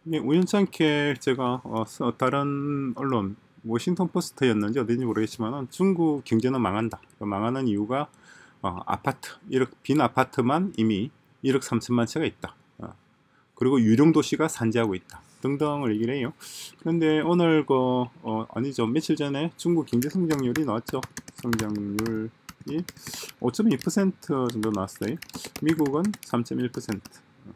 이게 우연찮게 제가 다른 언론 워싱턴 포스트였는지 어딘지 모르겠지만은 중국 경제는 망한다. 망하는 이유가 아파트 1억 빈 아파트만 이미 1억 3천만 채가 있다. 그리고 유령 도시가 산재하고 있다. 등등을 얘기를 해요. 그런데 오늘 아니죠, 며칠 전에 중국 경제 성장률이 나왔죠. 성장률이 5.2% 정도 나왔어요. 미국은 3.1%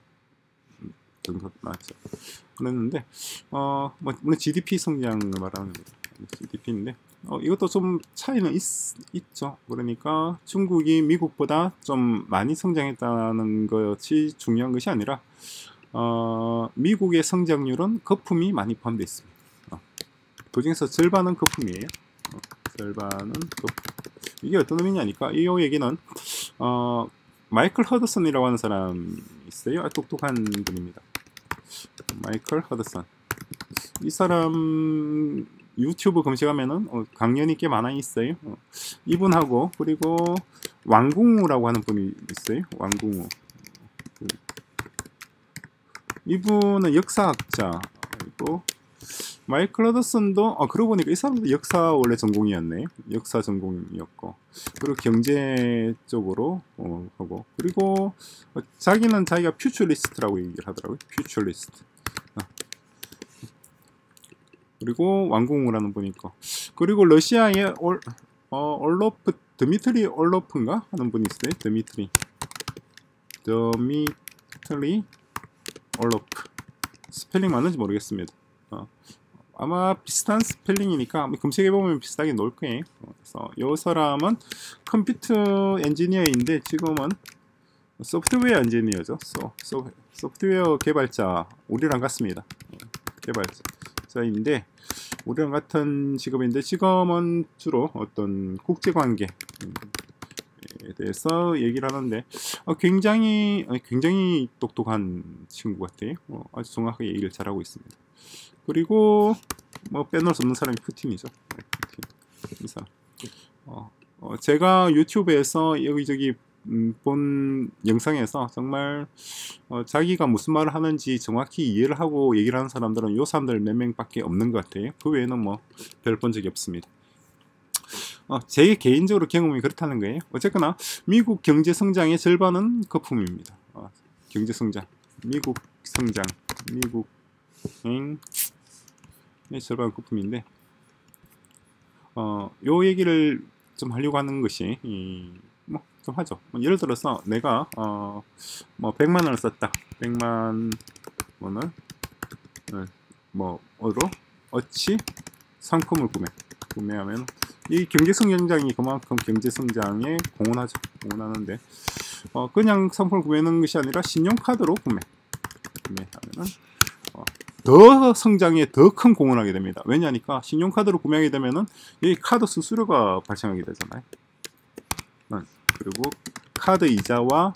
정도 나왔죠. 그랬는데 물론 GDP 성장을 말하는 거죠. GDP인데 이것도 좀 차이는 있죠. 그러니까 중국이 미국보다 좀 많이 성장했다는 것이 중요한 것이 아니라 미국의 성장률은 거품이 많이 포함되어 있습니다. 그중에서 절반은 거품이에요. 절반은 거품. 이게 어떤 의미냐니까 이 얘기는 마이클 허드슨이라고 하는 사람 있어요. 똑똑한 분입니다. 마이클 허드슨. 이 사람 유튜브 검색하면은 강연이 꽤 많아 있어요. 이분하고 그리고 왕궁우라고 하는 분이 있어요. 왕궁우. 이분은 역사학자이고 마이클 허드슨도 그러고 보니까 이 사람도 역사 원래 전공이었네. 역사 전공이었고 그리고 경제 쪽으로 하고 그리고 자기는 자기가 퓨처리스트라고 얘기를 하더라고요. 퓨처리스트. 그리고 왕궁우라는 분이 있고 그리고 러시아의 얼로프 드미트리 얼로프인가 하는 분이 있어요. 드미트리 얼로프. 스펠링 맞는지 모르겠습니다. 아마 비슷한 스펠링이니까 검색해보면 비슷하게 나올 거예요. 그래서 이 사람은 컴퓨터 엔지니어인데 지금은 소프트웨어 엔지니어죠. 소프트웨어 개발자, 우리랑 같습니다. 개발자인데 우리랑 같은 직업인데 지금은 주로 어떤 국제관계에 대해서 얘기를 하는데 굉장히 똑똑한 친구 같아요. 아주 정확하게 얘기를 잘하고 있습니다. 그리고 빼놓을 수 없는 사람이 푸틴이죠. 푸틴. 이 사람. 제가 유튜브에서 여기저기 본 영상에서 정말 자기가 무슨 말을 하는지 정확히 이해를 하고 얘기를 하는 사람들은 요 사람들 몇 명밖에 없는 것 같아요. 그 외에는 별 본 적이 없습니다. 제 개인적으로 경험이 그렇다는 거예요. 어쨌거나 미국 경제 성장의 절반은 거품입니다. 경제 성장, 미국 성장, 미국의 절반 거품인데 요 얘기를 좀 하려고 하는 것이 좀 하죠. 예를 들어서 내가 100만 원을 썼다. 100만 원을 어로 어치 상품을 구매하면 이 경제성장이 그만큼 경제성장에 공헌하는데 그냥 상품을 구매하는 것이 아니라 신용카드로 구매하면은 더 성장에 더 큰 공헌하게 됩니다. 왜냐니까 신용카드로 구매하게 되면은 이 카드 수수료가 발생하게 되잖아요. 그리고 카드 이자와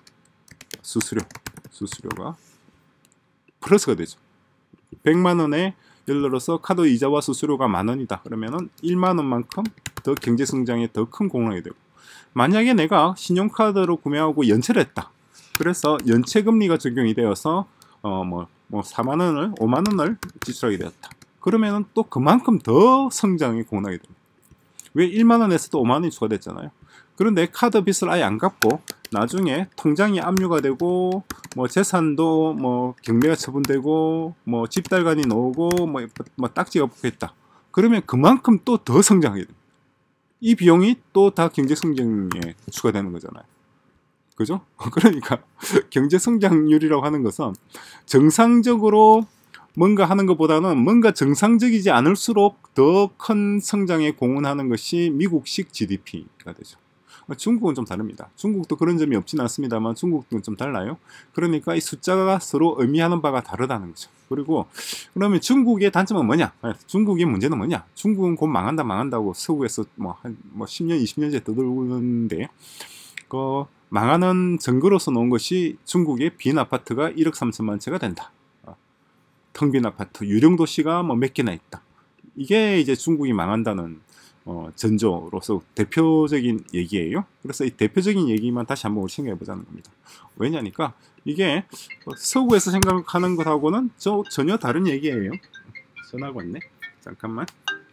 수수료가 플러스가 되죠. 100만 원에 예를 들어서 카드 이자와 수수료가 만 원이다. 그러면은 1만 원만큼 더 경제 성장에 더 큰 공헌하게 되고 만약에 내가 신용카드로 구매하고 연체를 했다. 그래서 연체 금리가 적용이 되어서 4만 원을 5만 원을 지출하게 되었다. 그러면은 또 그만큼 더 성장에 공헌하게 됩니다. 왜 1만 원에서도 5만 원이 추가됐잖아요. 그런데 카드 빚을 아예 안 갚고 나중에 통장이 압류가 되고 재산도 경매가 처분되고 집달간이 나오고 딱지가 붙겠다. 그러면 그만큼 또 더 성장하게 됩니다. 이 비용이 또 다 경제 성장에 추가되는 거잖아요. 그죠? 그러니까 경제 성장률이라고 하는 것은 정상적으로 뭔가 하는 것보다는 뭔가 정상적이지 않을수록 더 큰 성장에 공헌하는 것이 미국식 GDP가 되죠. 중국은 좀 다릅니다. 중국도 그런 점이 없지는 않습니다만 중국은 좀 달라요. 그러니까 이 숫자가 서로 의미하는 바가 다르다는 거죠. 그리고 그러면 중국의 단점은 뭐냐? 중국의 문제는 뭐냐? 중국은 곧 망한다고 서구에서 한 10년, 20년째 떠들고있는데 그 망하는 증거로서 놓은 것이 중국의 빈 아파트가 1억 3천만 채가 된다. 텅 빈 아파트, 유령 도시가 몇 개나 있다. 이게 이제 중국이 망한다는 전조로서 대표적인 얘기예요. 그래서 이 대표적인 얘기만 다시 한번 생각해 보자는 겁니다. 왜냐니까 이게 서구에서 생각하는 것하고는 전혀 다른 얘기예요. 전화가 왔네. 잠깐만.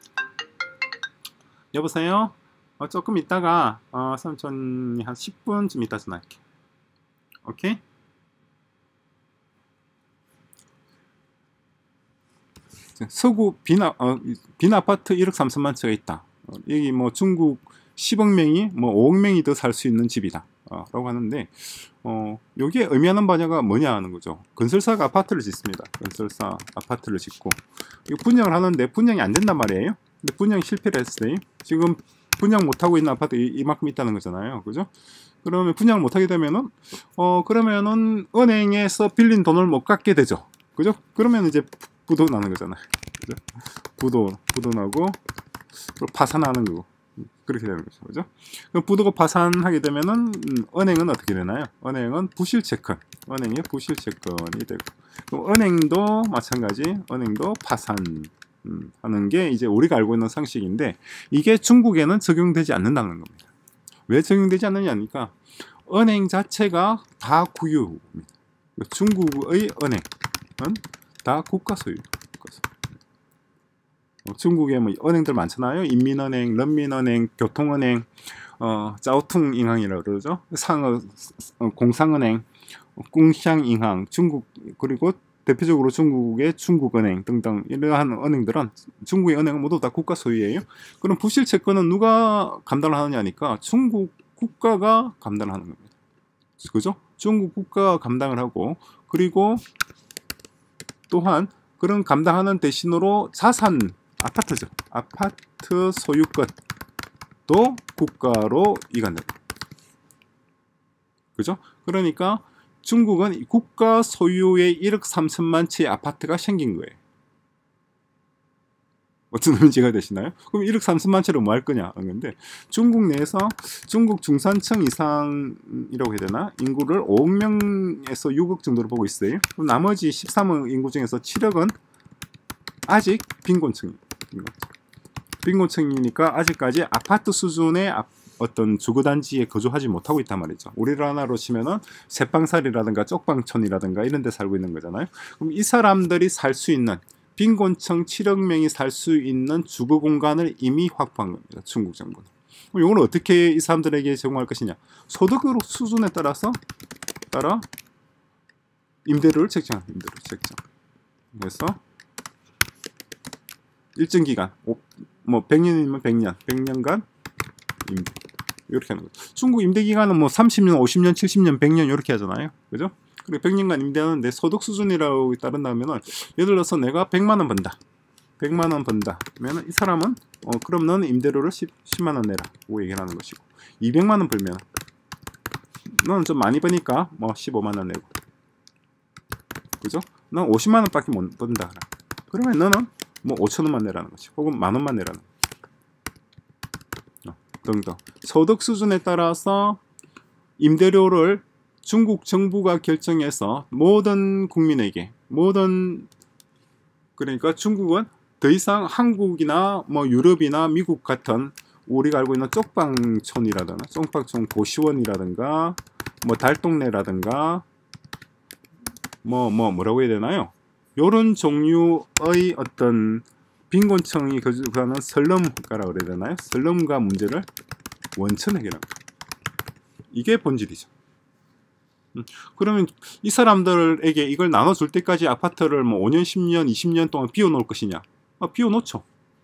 여보세요? 조금 있다가 삼촌이 한 10분쯤 있다 전화할게. 오케이? 서구 빈 아파트 1억 3천만 채가 있다. 여기 뭐 중국 10억 명이 뭐 5억 명이 더 살 수 있는 집이다. 라고 하는데 여기에 의미하는 바냐가 뭐냐 하는 거죠. 건설사가 아파트를 짓습니다. 건설사 아파트를 짓고 이거 분양을 하는데 분양이 안 된단 말이에요. 근데 분양이 실패를 했어요. 지금 분양 못하고 있는 아파트 이만큼 있다는 거잖아요. 그죠? 그러면 분양을 못하게 되면은 그러면은 은행에서 빌린 돈을 못 갚게 되죠. 그죠? 그러면 이제 부도 나는 거잖아요. 그죠? 부도 나고 파산하는 거고 그렇게 되는 거죠. 그죠? 그럼 부도가 파산하게 되면은 은행은 어떻게 되나요? 은행은 부실채권, 은행의 부실채권이 되고 그럼 은행도 마찬가지, 은행도 파산 하는 게 이제 우리가 알고 있는 상식인데 이게 중국에는 적용되지 않는다는 겁니다. 왜 적용되지 않느냐니까 은행 자체가 다 국유입니다. 중국의 은행은 다 국가 소유. 중국에 뭐 은행들 많잖아요. 인민은행, 런민은행, 교통은행, 짜오퉁잉항이라고 그러죠. 공상은행, 꿍샹잉항, 중국 그리고 대표적으로 중국의 중국은행 등등 이러한 은행들은 중국의 은행은 모두 다 국가 소유예요. 그럼 부실채권은 누가 감당을 하느냐니까 중국 국가가 감당을 하는 겁니다. 그죠? 중국 국가가 감당을 하고 그리고 또한 그런 감당하는 대신으로 자산 아파트죠. 아파트 소유권도 국가로 이관됩니다. 그죠? 그러니까 중국은 국가 소유의 1억 3천만 채의 아파트가 생긴 거예요. 어떤 의미가 되시나요? 그럼 1억 3천만 채로 뭐 할 거냐? 근데 중국 내에서 중국 중산층 이상이라고 해야 되나? 인구를 5억 명에서 6억 정도로 보고 있어요. 그럼 나머지 13억 인구 중에서 7억은 아직 빈곤층입니다. 빈곤층이니까 아직까지 아파트 수준의 어떤 주거단지에 거주하지 못하고 있단 말이죠. 우리나라로 치면은 새빵살이라든가 쪽방촌이라든가 이런 데 살고 있는 거잖아요. 그럼 이 사람들이 살 수 있는 빈곤층 7억 명이 살 수 있는 주거 공간을 이미 확보한 겁니다. 중국 정부는. 그럼 이걸 어떻게 이 사람들에게 제공할 것이냐? 소득 수준에 따라 임대료를 책정합니다. 임대료 책정. 그래서 일정 기간, 뭐 100년이면 100년간 임대. 이렇게 하는 거죠. 중국 임대 기간은 뭐 30년, 50년, 70년, 100년 이렇게 하잖아요. 그죠? 그리고 100년간 임대하는데 소득 수준이라고 따른다면은 예를 들어서 내가 100만 원 번다. 100만 원 번다. 그러면 이 사람은 그럼 너는 임대료를 10만 원 내라고 얘기를 하는 것이고 200만 원 벌면 너는 좀 많이 버니까 뭐 15만 원 내고. 그죠? 넌 50만 원밖에 못 번다. 그러면 너는 뭐 5천 원만 내라는 거지. 혹은 만 원만 내라는 거지. 등등. 소득 수준에 따라서 임대료를 중국 정부가 결정해서 모든 국민에게 그러니까 중국은 더 이상 한국이나 뭐 유럽이나 미국 같은 우리가 알고 있는 쪽방촌이라든가 쪽방촌 고시원이라든가 뭐 달동네라든가 뭐라고 해야 되나요? 요런 종류의 어떤 빈곤층이 거주하는 슬럼가라고 그래야 되나요? 슬럼가 문제를 원천 해결합니다. 이게 본질이죠. 그러면 이 사람들에게 이걸 나눠줄 때까지 아파트를 뭐 5년, 10년, 20년 동안 비워놓을 것이냐? 비워놓죠.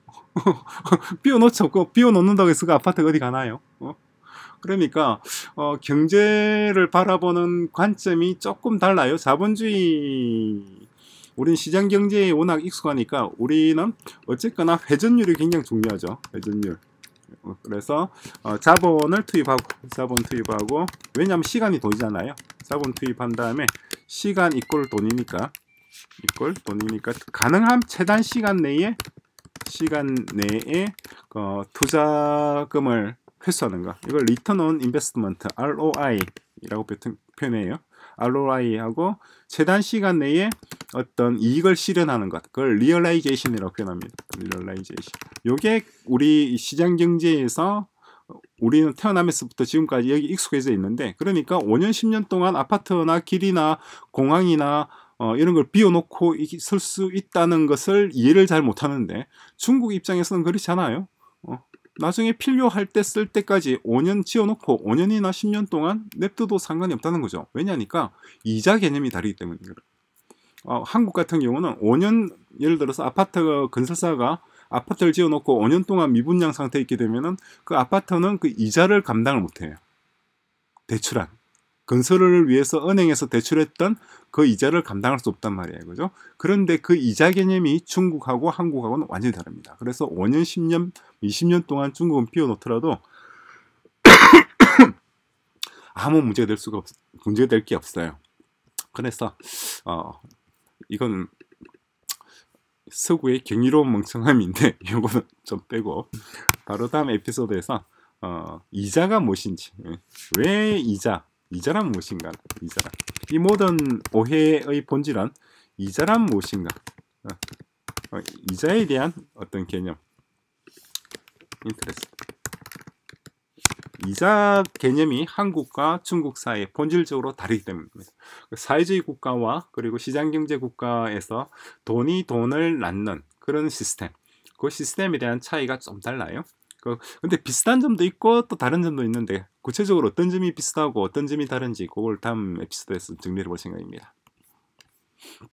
비워놓죠. 비워놓는다고 해서 그 아파트가 어디 가나요? 그러니까 경제를 바라보는 관점이 조금 달라요. 자본주의 우리는 시장 경제에 워낙 익숙하니까 우리는 어쨌거나 회전율이 굉장히 중요하죠. 회전율. 그래서 자본을 투입하고 왜냐하면 시간이 돈이잖아요. 자본 투입한 다음에 시간 이꼴 돈이니까 가능한 최단 시간 내에 투자금을 회수하는 거. 이걸 리턴 온 인베스트먼트 ROI라고 표현해요. ROI하고 최단 시간 내에 어떤 이익을 실현하는 것, 그걸 리얼라이제이션이라고 표현합니다. 리얼라이제이션. 요게 우리 시장 경제에서 우리는 태어나면서부터 지금까지 여기 익숙해져 있는데, 그러니까 5년 10년 동안 아파트나 길이나 공항이나 이런 걸 비워놓고 쓸 수 있다는 것을 이해를 잘 못하는데, 중국 입장에서는 그렇지 않아요. 나중에 필요할 때 쓸 때까지 5년 지어놓고 5년이나 10년 동안 냅둬도 상관이 없다는 거죠. 왜냐니까 이자 개념이 다르기 때문입니다. 한국 같은 경우는 5년, 예를 들어서 아파트 건설사가 아파트를 지어놓고 5년 동안 미분양 상태에 있게 되면은 그 아파트는 그 이자를 감당을 못해요. 대출한 건설을 위해서 은행에서 대출했던 그 이자를 감당할 수 없단 말이에요. 그죠? 그런데 그 이자 개념이 중국하고 한국하고는 완전히 다릅니다. 그래서 5년, 10년, 20년 동안 중국은 비워놓더라도 아무 문제가 될 게 없어요. 그래서 이건 서구의 경이로운 멍청함인데 이거는 좀 빼고 바로 다음 에피소드에서 이자가 무엇인지, 왜 이자란 무엇인가, 이 모든 오해의 본질은 이자란 무엇인가, 이자에 대한 어떤 개념, 인터레스. 이자 개념이 한국과 중국 사이에 본질적으로 다르기 때문입니다. 사회주의 국가와 그리고 시장경제 국가에서 돈이 돈을 낳는 그런 시스템, 그 시스템에 대한 차이가 좀 달라요. 근데 비슷한 점도 있고 또 다른 점도 있는데, 구체적으로 어떤 점이 비슷하고 어떤 점이 다른지 그걸 다음 에피소드에서 정리해 볼 생각입니다.